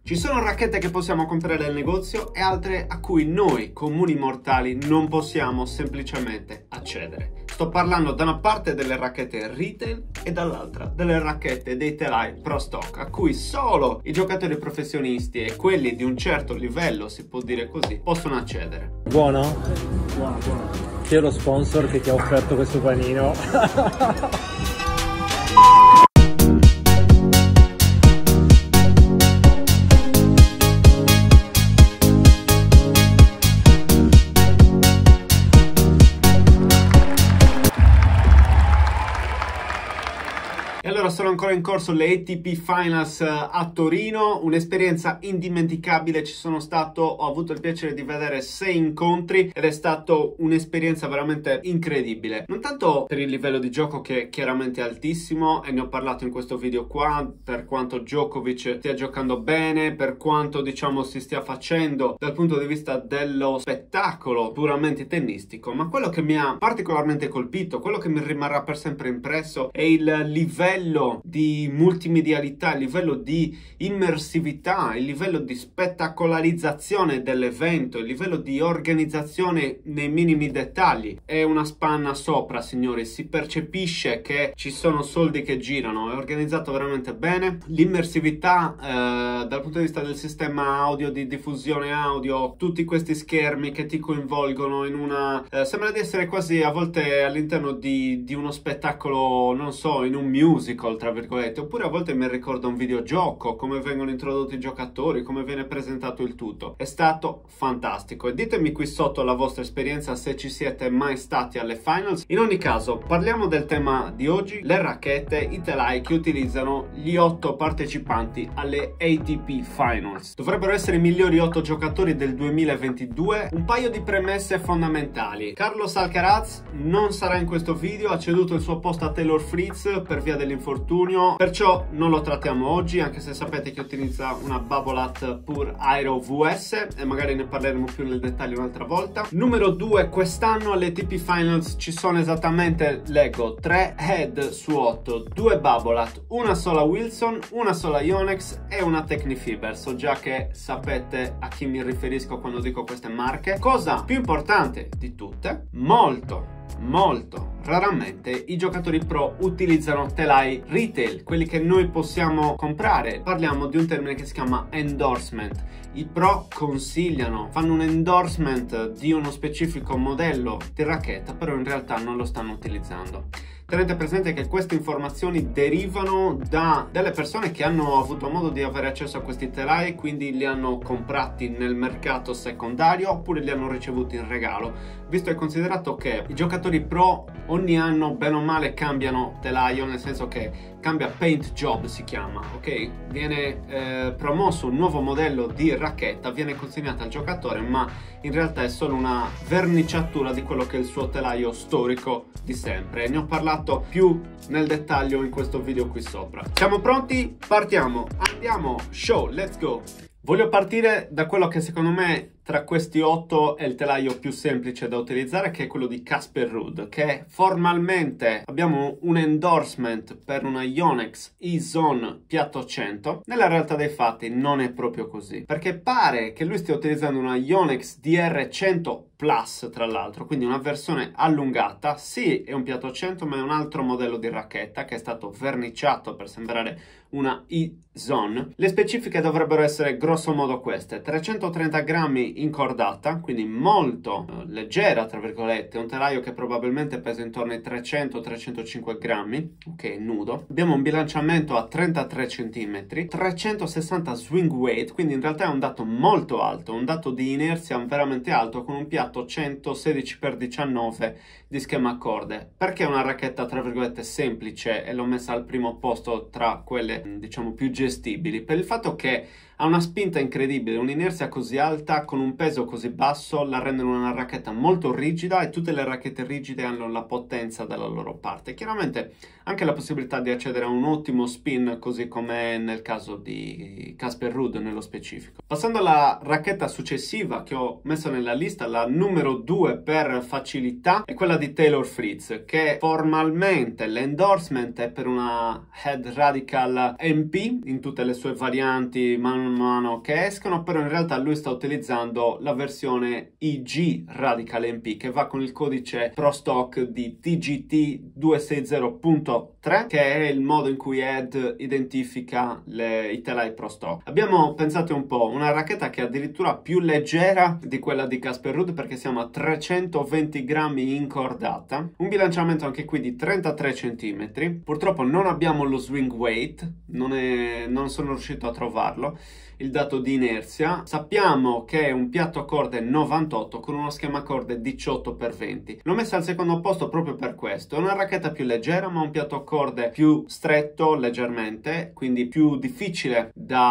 Ci sono racchette che possiamo comprare al negozio e altre a cui noi, comuni mortali, non possiamo semplicemente accedere. Sto parlando da una parte delle racchette retail e dall'altra delle racchette dei telai pro stock, a cui solo i giocatori professionisti e quelli di un certo livello, si può dire così, possono accedere. Buono? Buono, buono. Chi è lo sponsor che ti ha offerto questo panino? E allora sono ancora in corso le ATP Finals a Torino, un'esperienza indimenticabile. Ho avuto il piacere di vedere 6 incontri ed è stato un'esperienza veramente incredibile. Non tanto per il livello di gioco, che è chiaramente altissimo e ne ho parlato in questo video qua, per quanto Djokovic stia giocando bene, per quanto diciamo si stia facendo dal punto di vista dello spettacolo puramente tennistico, ma quello che mi ha particolarmente colpito, quello che mi rimarrà per sempre impresso è il livello di multimedialità, il livello di immersività, il livello di spettacolarizzazione dell'evento, il livello di organizzazione nei minimi dettagli. È una spanna sopra, signori, si percepisce che ci sono soldi che girano, è organizzato veramente bene. L'immersività dal punto di vista del sistema audio, di diffusione audio, tutti questi schermi che ti coinvolgono in una... sembra di essere quasi a volte all'interno di uno spettacolo, non so, in un musical, tra virgolette, oppure a volte mi ricorda un videogioco, come vengono introdotti i giocatori, come viene presentato il tutto. È stato fantastico e ditemi qui sotto la vostra esperienza, se ci siete mai stati alle finals. In ogni caso, parliamo del tema di oggi: le racchette, i telai che utilizzano gli 8 partecipanti alle ATP Finals. Dovrebbero essere i migliori 8 giocatori del 2022. Un paio di premesse fondamentali: Carlos Alcaraz non sarà in questo video, ha ceduto il suo posto a Taylor Fritz per via dell'infortunio, perciò non lo trattiamo oggi, anche se sapete che utilizza una Babolat Pure Aero VS e magari ne parleremo più nel dettaglio un'altra volta. Numero 2, quest'anno alle ATP Finals ci sono esattamente, leggo, 3 head su 8, 2 Babolat, una sola Wilson, una sola Yonex e una Tecnifiber. So già che sapete a chi mi riferisco quando dico queste marche. Cosa più importante di tutte, molto raramente i giocatori pro utilizzano telai retail, quelli che noi possiamo comprare. Parliamo di un termine che si chiama endorsement. I pro consigliano, fanno un endorsement di uno specifico modello di racchetta, però in realtà non lo stanno utilizzando. Tenete presente che queste informazioni derivano da delle persone che hanno avuto modo di avere accesso a questi telai, quindi li hanno comprati nel mercato secondario oppure li hanno ricevuti in regalo, visto e considerato che i giocatori pro ogni anno bene o male cambiano telaio, nel senso che cambia paint job, si chiama, ok? Viene promosso un nuovo modello di racchetta, viene consegnata al giocatore, ma in realtà è solo una verniciatura di quello che è il suo telaio storico di sempre. Ne ho parlato più nel dettaglio in questo video qui sopra. Siamo pronti? Partiamo, andiamo, show, let's go! Voglio partire da quello che secondo me tra questi 8 è il telaio più semplice da utilizzare, che è quello di Casper Ruud, che formalmente abbiamo un endorsement per una Yonex E-Zone piatto 100. Nella realtà dei fatti non è proprio così, perché pare che lui stia utilizzando una Yonex DR100 Plus, tra l'altro, quindi una versione allungata. Sì, è un piatto 100, ma è un altro modello di racchetta che è stato verniciato per sembrare una E-Zone. Le specifiche dovrebbero essere grosso modo queste: 330 grammi in cordata, quindi molto leggera, tra virgolette, un telaio che probabilmente pesa intorno ai 300-305 grammi, ok, nudo. Abbiamo un bilanciamento a 33 cm, 360 swing weight, quindi in realtà è un dato molto alto, un dato di inerzia veramente alto, con un piatto 116x19 di schema a corde. Perché è una racchetta tra virgolette semplice e l'ho messa al primo posto tra quelle diciamo più gestibili? Per il fatto che ha una spinta incredibile, un'inerzia così alta con un peso così basso la rendono una racchetta molto rigida, e tutte le racchette rigide hanno la potenza dalla loro parte. Chiaramente anche la possibilità di accedere a un ottimo spin, così come nel caso di Casper Ruud nello specifico. Passando alla racchetta successiva che ho messo nella lista, la numero 2 per facilità è quella di Taylor Fritz, che formalmente l'endorsement è per una Head Radical MP in tutte le sue varianti, ma man mano che escono, però in realtà lui sta utilizzando la versione IG Radical MP che va con il codice Pro Stock di TGT 260.3, che è il modo in cui Ed identifica i telai Pro Stock. Abbiamo pensato un po', una racchetta che è addirittura più leggera di quella di Casper Ruud, perché siamo a 320 grammi incordata, un bilanciamento anche qui di 33 cm. Purtroppo non abbiamo lo swing weight, non sono riuscito a trovarlo, il dato di inerzia. Sappiamo che è un piatto a corde 98 con uno schema corde 18x20. L'ho messa al secondo posto proprio per questo. È una racchetta più leggera, ma un piatto a corde più stretto leggermente, quindi più difficile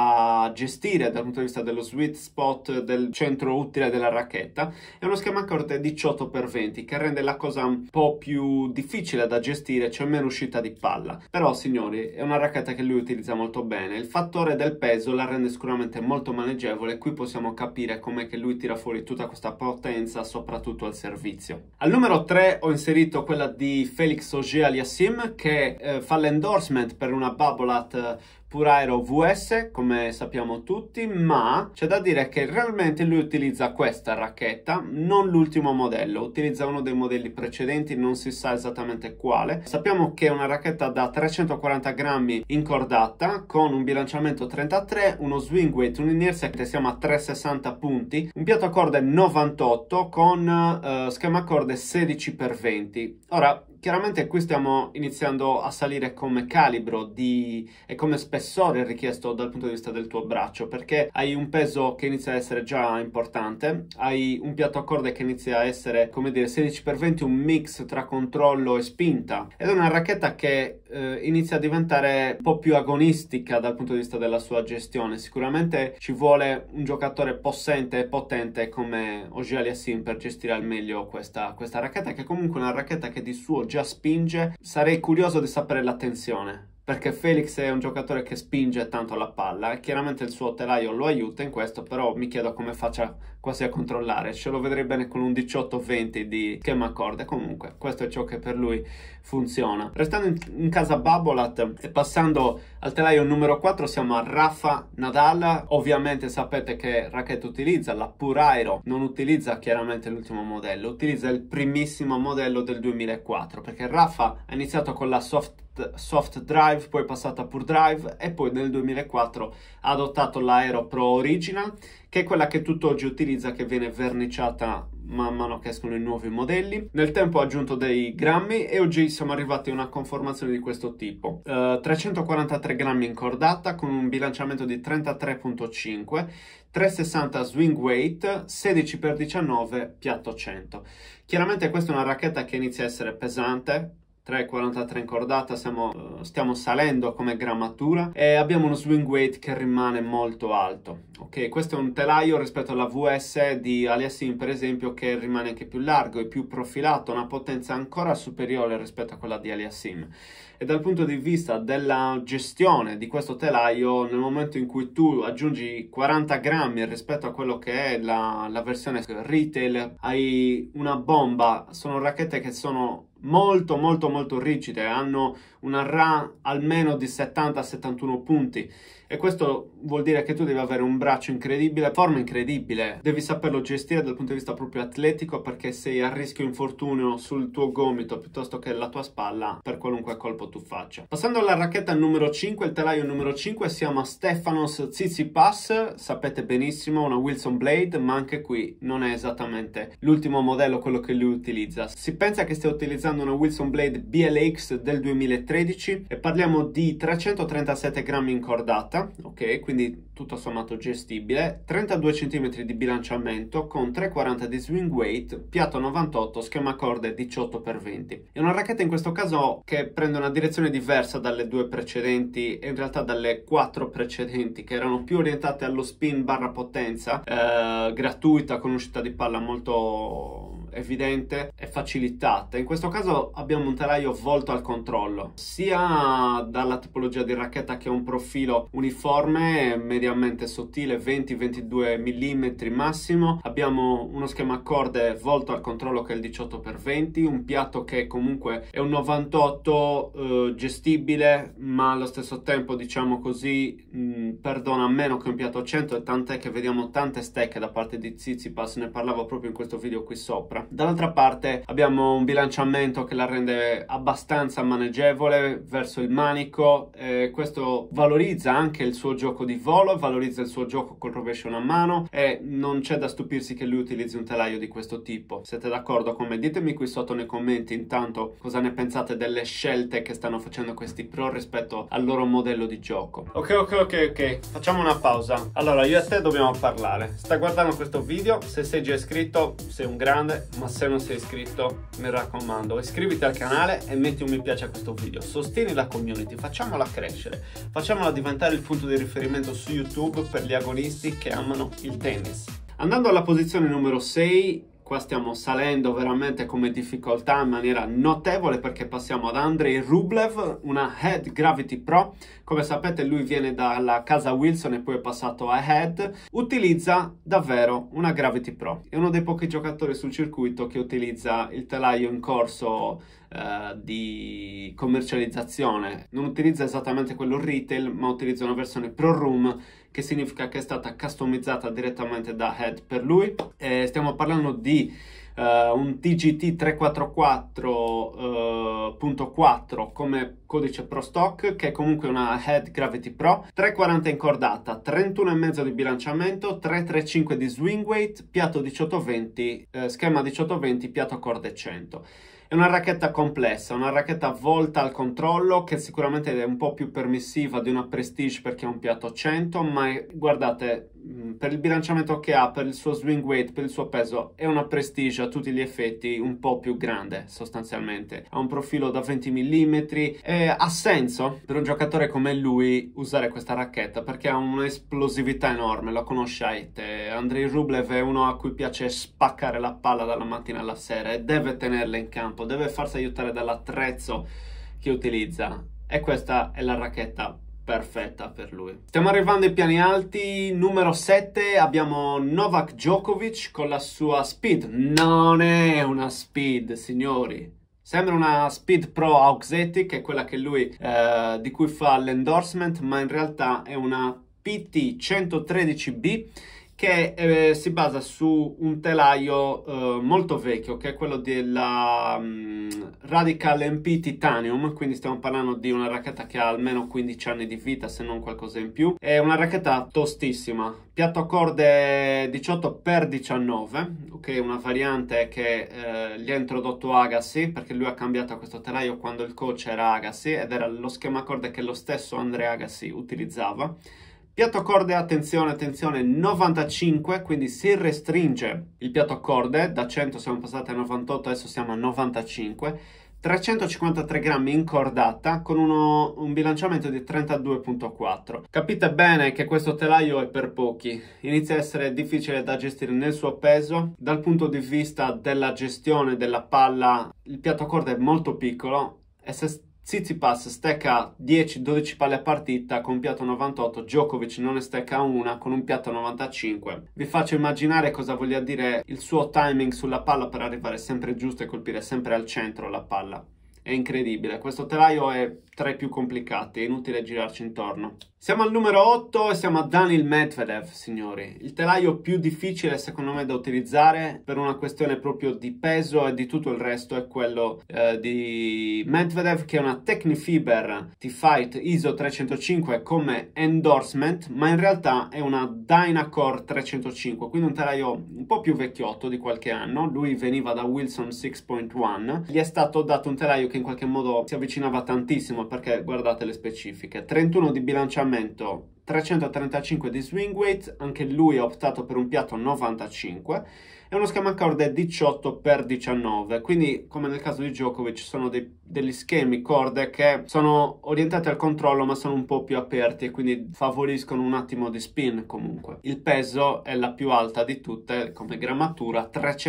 da gestire dal punto di vista dello sweet spot, del centro utile della racchetta. È uno schema corde 18x20 che rende la cosa un po' più difficile da gestire, c'è meno uscita di palla. Però signori, è una racchetta che lui utilizza molto bene. Il fattore del peso la rende sicuramente molto maneggevole. Qui possiamo capire com'è che lui tira fuori tutta questa potenza, soprattutto al servizio. Al numero 3 ho inserito quella di Felix Auger-Aliassime, che fa l'endorsement per una Babolat Pure Aero VS, come sappiamo tutti, ma c'è da dire che realmente lui utilizza questa racchetta, non l'ultimo modello, utilizza uno dei modelli precedenti, non si sa esattamente quale. Sappiamo che è una racchetta da 340 grammi incordata, con un bilanciamento 33, uno swing weight, un'inerzia che siamo a 360 punti, un piatto a corde 98 con schema corde 16x20. Ora, chiaramente qui stiamo iniziando a salire come calibro e come spessore richiesto dal punto di vista del tuo braccio, perché hai un peso che inizia a essere già importante, hai un piatto a corde che inizia a essere, come dire, 16x20, un mix tra controllo e spinta, ed è una racchetta che inizia a diventare un po' più agonistica dal punto di vista della sua gestione. Sicuramente ci vuole un giocatore possente e potente come Auger-Aliassime per gestire al meglio questa racchetta, che è comunque una racchetta che di suo già spinge. Sarei curioso di sapere la tensione, perché Felix è un giocatore che spinge tanto la palla e chiaramente il suo telaio lo aiuta in questo, però mi chiedo come faccia quasi a controllare. Ce lo vedrei bene con un 18-20 di schema corde. Comunque questo è ciò che per lui funziona. Restando in casa Babolat e passando al telaio numero 4, siamo a Rafa Nadal. Ovviamente sapete che racchetta utilizza, la Pure Aero. Non utilizza chiaramente l'ultimo modello, utilizza il primissimo modello del 2004, perché Rafa ha iniziato con la Soft Drive, poi è passata a Pure Drive e poi nel 2004 ha adottato l'Aero Pro Original, che è quella che tutt'oggi utilizza, che viene verniciata man mano che escono i nuovi modelli. Nel tempo ha aggiunto dei grammi e oggi siamo arrivati a una conformazione di questo tipo: 343 grammi incordata con un bilanciamento di 33.5, 360 swing weight, 16x19 piatto 100. Chiaramente questa è una racchetta che inizia a essere pesante, 3,43 incordata, stiamo salendo come grammatura e abbiamo uno swing weight che rimane molto alto. Ok, questo è un telaio rispetto alla VS di Aliassime, per esempio, che rimane anche più largo e più profilato, una potenza ancora superiore rispetto a quella di Aliassime. E dal punto di vista della gestione di questo telaio, nel momento in cui tu aggiungi 40 grammi rispetto a quello che è la versione retail, hai una bomba. Sono racchette che sono molto rigide, hanno una RA almeno di 70-71 punti, e questo vuol dire che tu devi avere un braccio incredibile, forma incredibile, devi saperlo gestire dal punto di vista proprio atletico, perché sei a rischio infortunio sul tuo gomito piuttosto che la tua spalla per qualunque colpo tu faccia. Passando alla racchetta numero 5, il telaio numero 5, siamo a Stefanos Tsitsipas. Sapete benissimo, una Wilson Blade, ma anche qui non è esattamente l'ultimo modello quello che lui utilizza. Si pensa che stia utilizzando una Wilson Blade BLX del 2013 e parliamo di 337 grammi incordata. Ok, quindi tutto sommato gestibile, 32 cm di bilanciamento con 3,40 di swing weight, piatto 98, schema corde 18x20. È una racchetta in questo caso che prende una direzione diversa dalle due precedenti e in realtà dalle 4 precedenti, che erano più orientate allo spin barra potenza gratuita, con uscita di palla molto evidente e facilitata. In questo caso abbiamo un telaio volto al controllo, sia dalla tipologia di racchetta che ha un profilo uniforme, mediamente sottile, 20-22 mm massimo. Abbiamo uno schema corde volto al controllo che è il 18x20, un piatto che comunque è un 98 gestibile, ma allo stesso tempo, diciamo così, perdona meno che un piatto 100, e tant'è che vediamo tante stecche da parte di Tsitsipas, ne parlavo proprio in questo video qui sopra. Dall'altra parte abbiamo un bilanciamento che la rende abbastanza maneggevole verso il manico, questo valorizza anche il suo gioco di volo, valorizza il suo gioco col rovescio a mano, e non c'è da stupirsi che lui utilizzi un telaio di questo tipo. Siete d'accordo con me? Ditemi qui sotto nei commenti intanto cosa ne pensate delle scelte che stanno facendo questi pro rispetto al loro modello di gioco. Ok, facciamo una pausa. Allora, io e te dobbiamo parlare. Stai guardando questo video, se sei già iscritto sei un grande, ma se non sei iscritto, mi raccomando, iscriviti al canale e metti un mi piace a questo video. Sostieni la community, facciamola crescere, facciamola diventare il punto di riferimento su YouTube per gli agonisti che amano il tennis. Andando alla posizione numero 6, qua stiamo salendo veramente come difficoltà in maniera notevole, perché passiamo ad Andrei Rublev, una Head Gravity Pro. Come sapete lui viene dalla casa Wilson e poi è passato a Head. Utilizza davvero una Gravity Pro. È uno dei pochi giocatori sul circuito che utilizza il telaio in corso di commercializzazione. Non utilizza esattamente quello retail, ma utilizza una versione Pro Room, che significa che è stata customizzata direttamente da Head per lui. Stiamo parlando di un TGT 344.4 come codice Pro Stock, che è comunque una Head Gravity Pro, 340 incordata, 31,5 di bilanciamento, 335 di swing weight, piatto 1820, schema 1820, piatto corde 100. È una racchetta complessa, una racchetta volta al controllo, che sicuramente è un po' più permissiva di una Prestige perché è un piatto 100, ma guardate, per il bilanciamento che ha, per il suo swing weight, per il suo peso, è una Prestige a tutti gli effetti un po' più grande sostanzialmente. Ha un profilo da 20 mm e ha senso per un giocatore come lui usare questa racchetta perché ha un'esplosività enorme, lo conoscete. Andrei Rublev è uno a cui piace spaccare la palla dalla mattina alla sera e deve tenerla in campo, deve farsi aiutare dall'attrezzo che utilizza, e questa è la racchetta perfetta per lui. Stiamo arrivando ai piani alti. Numero 7 abbiamo Novak Djokovic con la sua Speed. Non è una Speed, signori. Sembra una Speed Pro Auxetic, che è quella che lui di cui fa l'endorsement, ma in realtà è una PT 113B che si basa su un telaio molto vecchio, che è quello della Radical MP Titanium, quindi stiamo parlando di una racchetta che ha almeno 15 anni di vita, se non qualcosa in più. È una racchetta tostissima, piatto corde 18x19, ok, una variante che gli ha introdotto Agassi, perché lui ha cambiato questo telaio quando il coach era Agassi, ed era lo schema corde che lo stesso Andrea Agassi utilizzava. Piatto corde, attenzione, 95, quindi si restringe il piatto corde, da 100 siamo passati a 98, adesso siamo a 95, 353 grammi incordata con un bilanciamento di 32.4. Capite bene che questo telaio è per pochi, inizia a essere difficile da gestire nel suo peso. Dal punto di vista della gestione della palla, il piatto corde è molto piccolo, e se Tsitsipas stecca 10-12 palle a partita con un piatto 98, Djokovic non ne stecca una con un piatto 95. Vi faccio immaginare cosa voglia dire il suo timing sulla palla per arrivare sempre giusto e colpire sempre al centro la palla. È incredibile, questo telaio è tra i più complicati, è inutile girarci intorno. Siamo al numero 8 e siamo a Daniil Medvedev, signori. Il telaio più difficile secondo me da utilizzare per una questione proprio di peso e di tutto il resto è quello di Medvedev, che è una Technifiber T-Fight ISO 305 come endorsement, ma in realtà è una Dynacore 305, quindi un telaio un po' più vecchiotto di qualche anno. Lui veniva da Wilson 6.1, gli è stato dato un telaio che in qualche modo si avvicinava tantissimo, perché guardate le specifiche: 31 di bilanciamento 335 di swing weight, anche lui ha optato per un piatto 95 e uno schema corde 18x19, quindi come nel caso di Djokovic sono degli schemi corde che sono orientati al controllo ma sono un po' più aperti e quindi favoriscono un attimo di spin comunque. Il peso è la più alta di tutte come grammatura,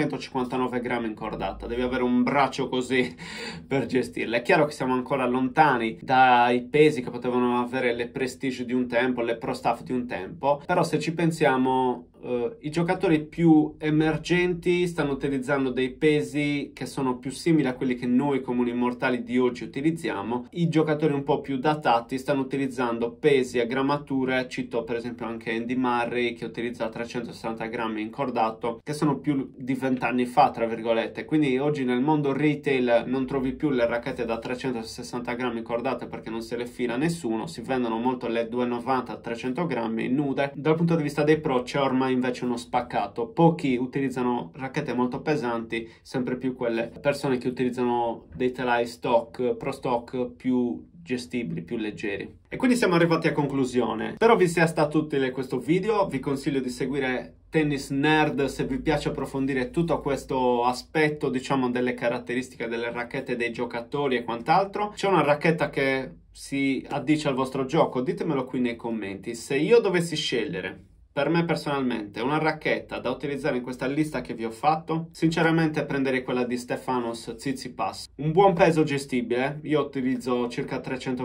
359 grammi in cordata, devi avere un braccio così per gestirla. È chiaro che siamo ancora lontani dai pesi che potevano avere le Prestige di un tempo, le Pro Staff di un tempo, però se ci pensiamo i giocatori più emergenti stanno utilizzando dei pesi che sono più simili a quelli che noi comuni mortali di oggi utilizziamo. I giocatori un po' più datati stanno utilizzando pesi e grammature, cito per esempio anche Andy Murray che utilizza 360 grammi incordato, che sono più di 20 anni fa tra virgolette, quindi oggi nel mondo retail non trovi più le racchette da 360 grammi incordate perché non se le fila nessuno, si vendono molto le 290 300 grammi nude. Dal punto di vista dei pro c'è ormai invece uno spaccato, pochi utilizzano racchette molto pesanti, sempre più quelle persone che utilizzano dei telai stock, pro stock più gestibili, più leggeri. E quindi siamo arrivati a conclusione. Spero vi sia stato utile questo video, vi consiglio di seguire Tennis Nerd se vi piace approfondire tutto questo aspetto, diciamo, delle caratteristiche delle racchette dei giocatori e quant'altro. C'è una racchetta che si addice al vostro gioco? Ditemelo qui nei commenti. Se io dovessi scegliere per me personalmente una racchetta da utilizzare in questa lista che vi ho fatto, sinceramente prenderei quella di Stefanos Tsitsipas. Un buon peso gestibile, io utilizzo circa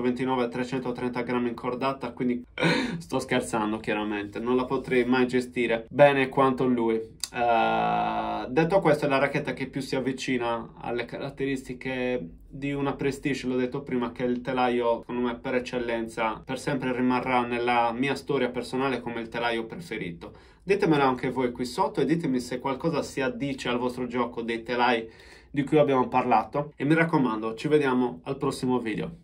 329-330 grammi in cordata, quindi sto scherzando chiaramente, non la potrei mai gestire bene quanto lui. Detto questo, è la racchetta che più si avvicina alle caratteristiche di una Prestige, l'ho detto prima, che il telaio secondo me per eccellenza per sempre rimarrà nella mia storia personale come il telaio preferito. Ditemelo anche voi qui sotto e ditemi se qualcosa si addice al vostro gioco dei telai di cui abbiamo parlato e mi raccomando, ci vediamo al prossimo video.